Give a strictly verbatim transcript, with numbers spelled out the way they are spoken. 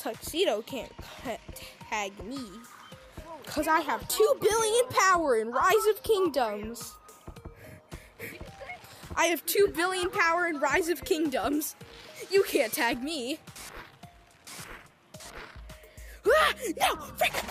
Tuxedo can't tag me. Because I have two billion power in Rise of Kingdoms. I have two billion power in Rise of Kingdoms. You can't tag me. Ah, no! Frick!